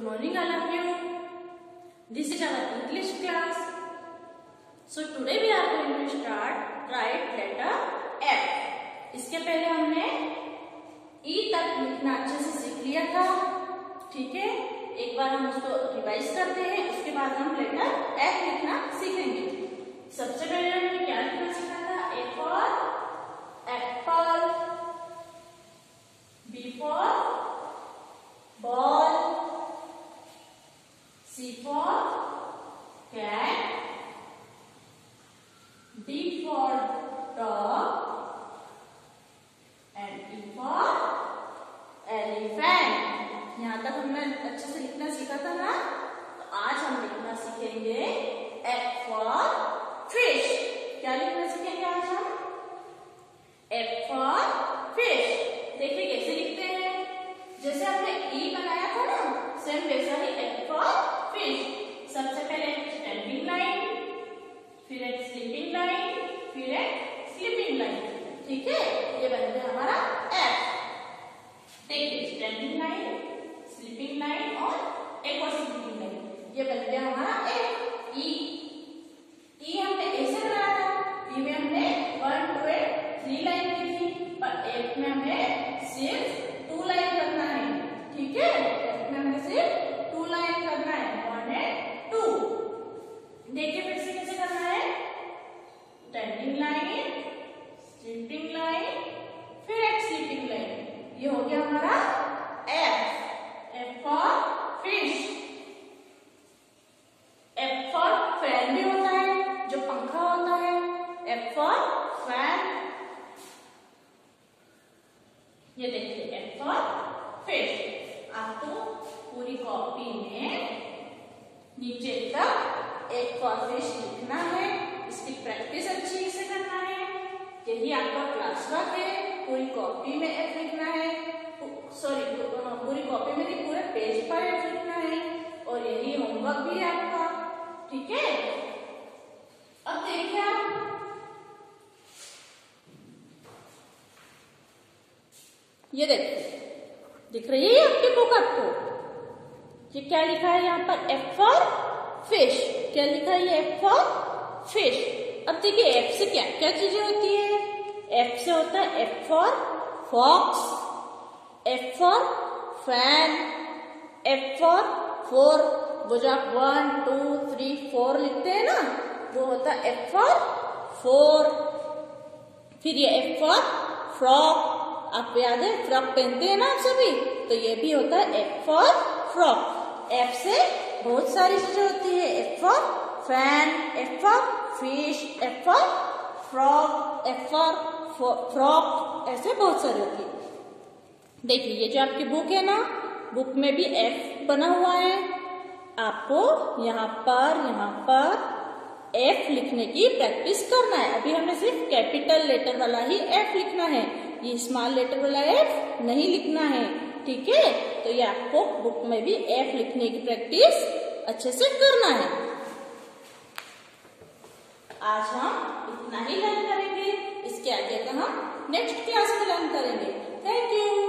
morning all of you. This is our English class. So today we are going to start write letter F. इसके पहले हमने E तक लिखना अच्छे से सीख लिया था, ठीक है। एक बार हम उसको रिवाइज करते हैं, उसके बाद हम लेटर F लिखना सीखेंगे। सबसे पहले हमने क्या लिखना सीखा था? A for apple, B for ball, C for cat, D for dog and E for elephant। यहाँ तक हमने अच्छे से लिखना सीखा था ना, तो आज हम लिखना सीखेंगे F for fish। क्या लिखना सीखेंगे आज हम? F for fish। देखिए कैसे लिखते हैं, जैसे हमने E बनाया था ना, सेम वैसा ही F for fish। सबसे पहले स्टैंडिंग लाइन, फिर एक स्लीपिंग लाइन, फिर एक स्लीपिंग लाइन, ठीक है। ये बन गया हमारा F। देखिए स्टैंडिंग लाइन, स्लीपिंग लाइन और एक और स्लीपिंग लाइन, ये बन गया हमारा F। E हमने ऐसे बनाया था, E में हमने 1 2 3 लाइन की थी, पर F में हमें सिर्फ 2 लाइन करना है, ठीक है। F में हमें सिर्फ 2 लाइन करना है, 1 and 2। देखिए फिर से कैसे करना है, स्टैंडिंग लाइन, स्लीपिंग लाइन, फिर एक स्लीपिंग लाइन, ये हो गया हमारा F। F for fish। F for fan भी होता है, जो पंखा होता है, F for फैन। ये देखिए F for fish। आपको पूरी कॉपी में नीचे तक F for fish लिखना है, इसकी प्रैक्टिस अच्छी से करना है। यही आपका क्लास वर्क है, पूरी कॉपी में F लिखना है, सॉरी पूरी कॉपी में नहीं, पूरे पेज पर F लिखना है, और यही होमवर्क भी है आपका, ठीक है। अब देखिए आप, ये देखिए दिख रही है आपकी बुक आपको, ये क्या लिखा है यहाँ पर? F for fish। क्या लिखा है ये? F for fish। अब देखिए F से क्या क्या चीजें होती है। F से होता है F for fox, F for fan, F for 4, वो जो आप 1 2 3 4 लिखते हैं ना, वो होता है F for 4। फिर ये F for frog, आपको याद है फ्रॉक पहनते हैं ना आप सभी, तो ये भी होता है F for frog। F से बहुत सारी चीजें होती है, F for fan, F for fish, F for frog, F for frog, ऐसे बहुत सारी होती है। देखिए ये जो आपकी बुक है ना, बुक में भी F बना हुआ है। आपको यहाँ पर F लिखने की प्रैक्टिस करना है। अभी हमें सिर्फ कैपिटल लेटर वाला ही F लिखना है, ये स्मॉल लेटर वाला F नहीं लिखना है, ठीक है। तो ये आपको बुक में भी F लिखने की प्रैक्टिस अच्छे से करना है। आज हम इतना ही लर्न करेंगे, इसके आगे का हम नेक्स्ट क्लास में लर्न करेंगे। Thank you.